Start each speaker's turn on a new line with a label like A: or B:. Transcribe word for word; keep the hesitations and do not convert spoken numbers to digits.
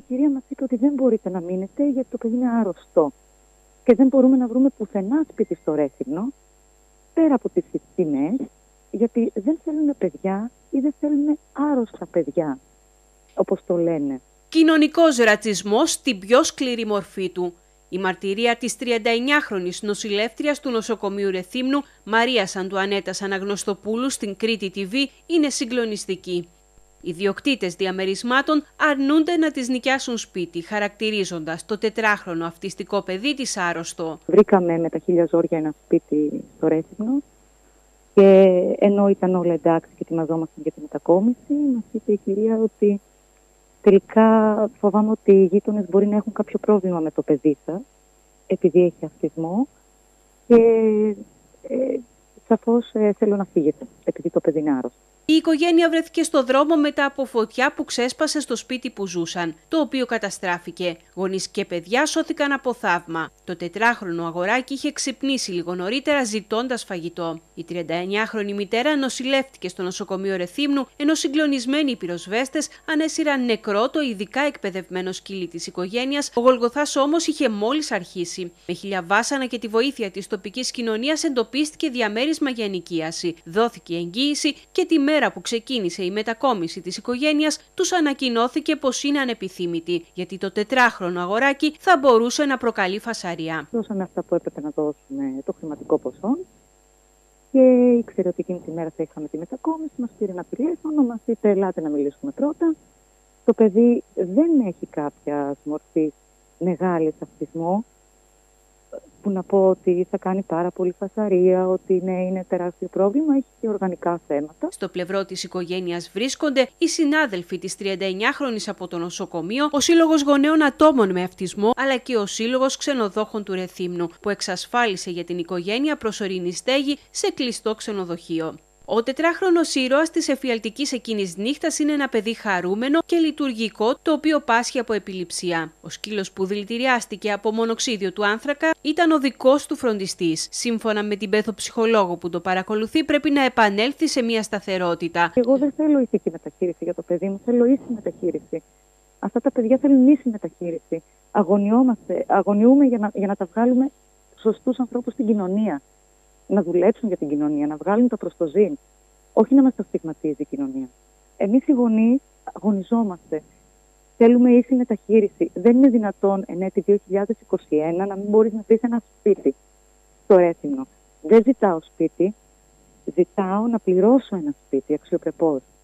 A: η κυρία μας είπε ότι δεν μπορείτε να μείνετε γιατί το παιδί είναι άρρωστο. Και δεν μπορούμε να βρούμε πουθενά σπίτι στο Ρέθυμνο, πέρα από τις τιμές, γιατί δεν θέλουν παιδιά ή δεν θέλουν άρρωστα παιδιά, όπως το λένε.
B: Κοινωνικός ρατσισμός στην πιο σκληρή μορφή του. Η μαρτυρία της τριανταεννιάχρονης νοσηλεύτριας του νοσοκομείου Ρεθύμνου, Μαρίας Αντουανέτας Αναγνωστοπούλου, στην Κρήτη τι βι, είναι συγκλονιστική. Οι ιδιοκτήτες διαμερισμάτων αρνούνται να της νοικιάσουν σπίτι, χαρακτηρίζοντας το τετράχρονο αυτιστικό παιδί της άρρωστο.
A: Βρήκαμε με τα χίλια ζόρια ένα σπίτι στο Ρέθυμνο και ενώ ήταν όλα εντάξει και ετοιμαζόμασταν για τη μετακόμιση, μας είπε η κυρία ότι τελικά φοβάμαι ότι οι γείτονες μπορεί να έχουν κάποιο πρόβλημα με το παιδί σας, επειδή έχει αυτισμό και ε, σαφώς ε, θέλω να φύγετε, επειδή το παιδί είναι άρρωστο.
B: Η οικογένεια βρέθηκε στο δρόμο μετά από φωτιά που ξέσπασε στο σπίτι που ζούσαν, το οποίο καταστράφηκε. Γονείς και παιδιά σώθηκαν από θαύμα. Το τετράχρονο αγοράκι είχε ξυπνήσει λίγο νωρίτερα ζητώντας φαγητό. Η τριανταεννιάχρονη μητέρα νοσηλεύτηκε στο νοσοκομείο Ρεθύμνου, ενώ συγκλονισμένοι οι πυροσβέστες ανέσυραν νεκρό το ειδικά εκπαιδευμένο σκύλι της οικογένειας. Ο Γολγοθάς όμως είχε μόλις αρχίσει. Με χίλια βάσανα και τη βοήθεια της τοπικής κοινωνίας εντοπίστηκε διαμέρισμα για ενοικίαση. Δόθηκε εγγύηση και τη μέρα που ξεκίνησε η μετακόμιση της οικογένειας, τους ανακοινώθηκε πως είναι ανεπιθύμητοι, γιατί το τετράχρονο αγοράκι θα μπορούσε να προκαλεί φασαρία.
A: Δώσαμε αυτά που έπρεπε να δώσουμε, το χρηματικό ποσό, και ήξερε ότι εκείνη τη μέρα θα είχαμε τη μετακόμιση. Μας πήρε ένα τηλέφωνο, μας είπε: ελάτε να μιλήσουμε πρώτα. Το παιδί δεν έχει κάποια μορφή μεγάλη αυτισμό, που να πω ότι θα κάνει πάρα πολύ φασαρία, ότι ναι, είναι τεράστιο πρόβλημα, έχει και οργανικά θέματα.
B: Στο πλευρό της οικογένειας βρίσκονται οι συνάδελφοι της τριανταεννιάχρονης από το νοσοκομείο, ο Σύλλογος Γονέων Ατόμων με Αυτισμό, αλλά και ο Σύλλογος Ξενοδόχων του Ρεθύμνου, που εξασφάλισε για την οικογένεια προσωρινή στέγη σε κλειστό ξενοδοχείο. Ο τετράχρονος ήρωας της εφιαλτικής εκείνης νύχτας είναι ένα παιδί χαρούμενο και λειτουργικό, το οποίο πάσχει από επιληψία. Ο σκύλος που δηλητηριάστηκε από μονοξίδιο του άνθρακα ήταν ο δικός του φροντιστής. Σύμφωνα με την πέθοψυχολόγο που το παρακολουθεί, πρέπει να επανέλθει σε μια σταθερότητα.
A: Εγώ δεν θέλω ηθική μεταχείριση για το παιδί μου, θέλω ίση μεταχείριση. Αυτά τα παιδιά θέλουν ίση μεταχείριση. Αγωνιόμαστε, αγωνιούμε για να, για να τα βγάλουμε σωστούς ανθρώπους στην κοινωνία. Να δουλέψουν για την κοινωνία, να βγάλουν το προς το ζήν. Όχι να μας το στιγματίζει η κοινωνία. Εμείς οι γονείς αγωνιζόμαστε. Θέλουμε ίση μεταχείριση. Δεν είναι δυνατόν εν έτη δύο χιλιάδες είκοσι ένα να μην μπορείς να βρεις ένα σπίτι στο Ρέθυμνο. Δεν ζητάω σπίτι, ζητάω να πληρώσω ένα σπίτι αξιοπρεπώς.